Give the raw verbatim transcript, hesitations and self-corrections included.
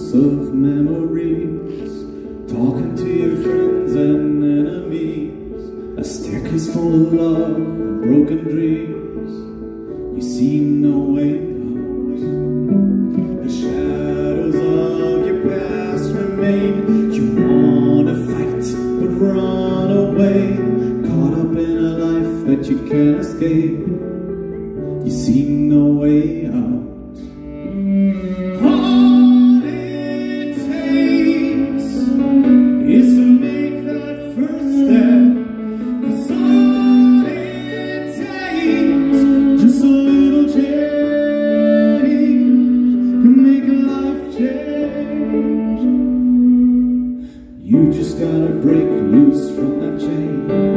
house of memories, talking to your friends and enemies, a staircase full of love and broken dreams. You see no way out. The shadows of your past remain. You wanna fight but run away, caught up in a life that you can't escape. You see no way out. All it takes is to make that first step, 'cause all it takes, just a little change, can make a life change. You just gotta break loose from that chain.